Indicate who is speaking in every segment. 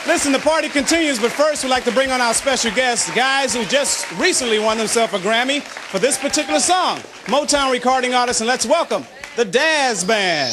Speaker 1: Listen, the party continues, but first we'd like to bring on our special guests, guys who just recently won themselves a Grammy for this particular song. Motown recording artists, and let's welcome the Dazz Band.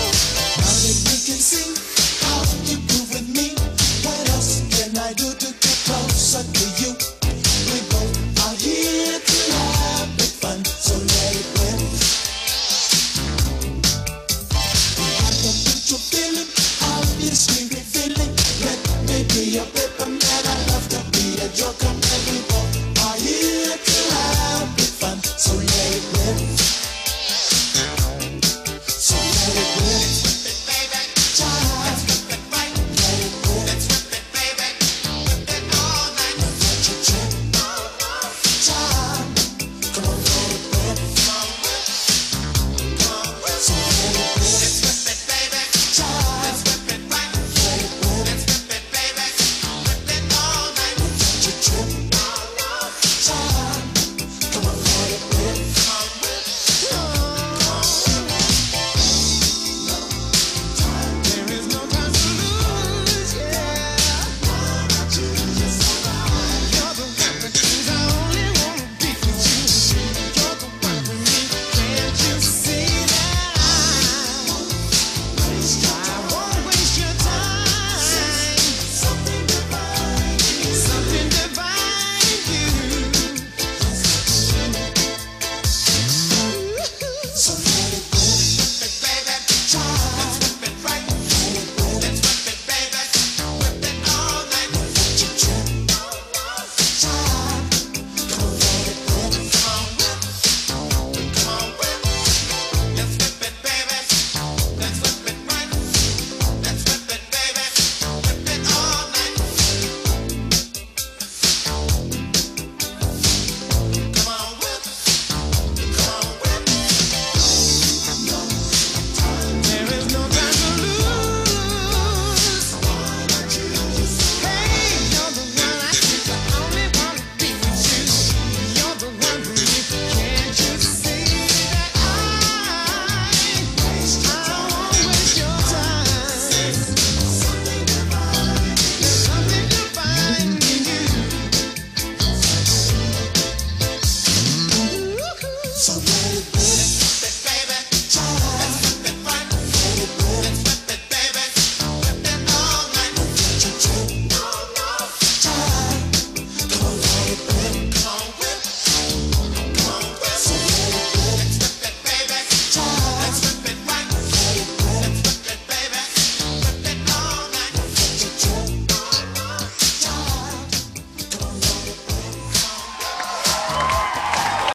Speaker 2: How you prove with me? What else can I do to